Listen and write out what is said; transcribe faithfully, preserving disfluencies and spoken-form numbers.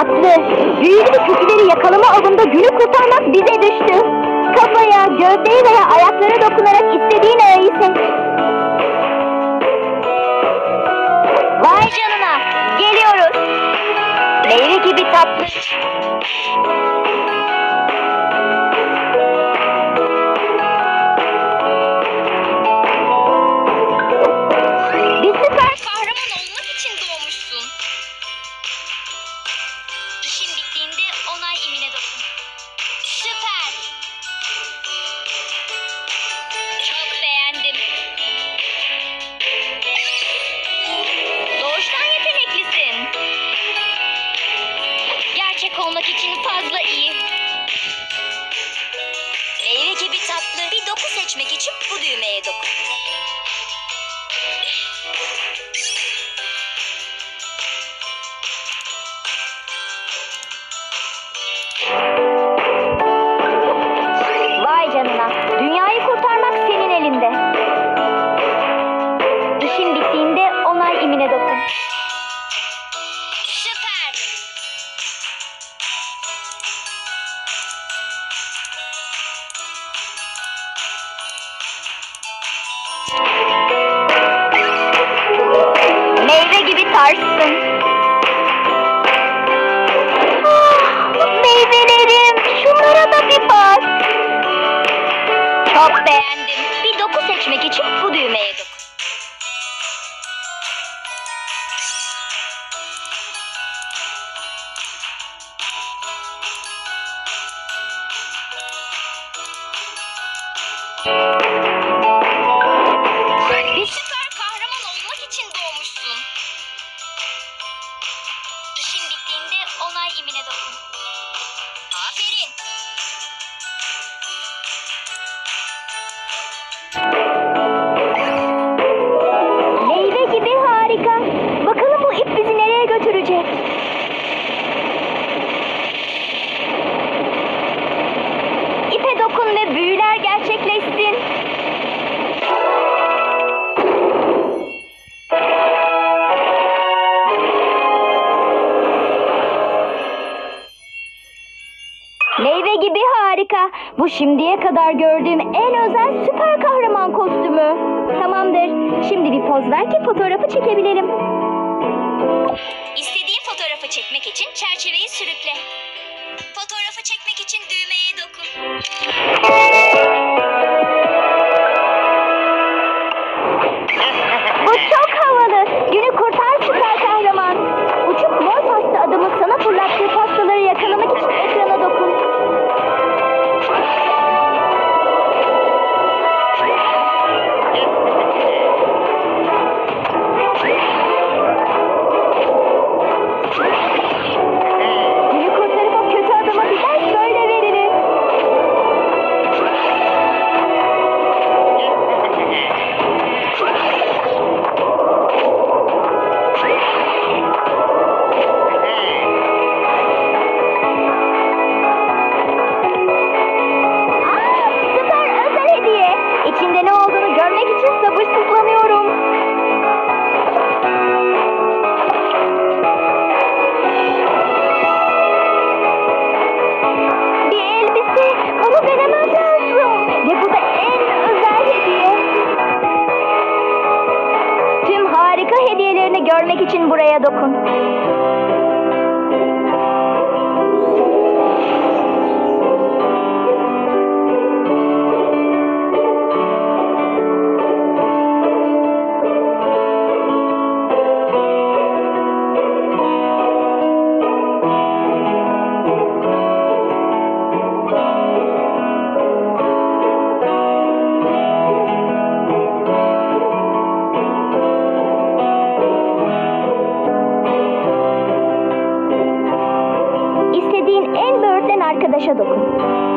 tatlı. Büyülü kötüleri yakalama avında günü kurtarmak bize düştü. Kafaya, gövdeye veya ayaklara dokunarak istediğin öğeyi seç. Vay canına, geliyoruz. Meyve gibi tatlı. Bir süper Kahraman olmak için doğmuşsun. İşin bittiğinde onay imine dokun. Süper. Çok beğendim. Doğuştan yeteneklisin. Gerçek olmak için fazla iyi. Meyve gibi tatlı. Bir doku seçmek için bu düğmeye dokun. Vay canına, dünyayı kurtarmak senin elinde. İşin bittiğinde onay imine dokun. Süper. Meyve gibi tarzsın. Ah, meyvelerim, şunlara da bir bak. Çok beğendim. Bir doku seçmek için bu düğmeye dokun. Bir süper kahraman olmak için doğmuşsun. İşin bittiğinde onay imine dokun. Aferin. Meyve gibi harika. Bakalım bu ip bizi nereye götürecek? İpe dokun ve büyüler gerçekleşsin. Meyve gibi harika. Bu şimdiye kadar gördüğüm en özel süper kahraman kostümü. Tamamdır. Şimdi bir poz ver ki fotoğrafı çekebilirim. İstediğin fotoğrafı çekmek için çerçeveyi sürükle. Fotoğrafı çekmek için düğmeye dokun. Bu çok havalı. Günü kurtar süper kahraman. Uçup mor pasta adamın sana fırlattığı pastaları yakalamak için ekrana dokun. Günü kurtarıp o kötü adama bir ders böyle veririz. Aa, süper özel hediye. İçinde ne olduğunu görmek için sabırsızlanıyorum. Bir elbise. Bunu denemem lazım. Ve bu da en özel hediye. Tüm harika hediyelerini görmek için buraya dokun. İstediğin en böğürtlen arkadaşa dokun.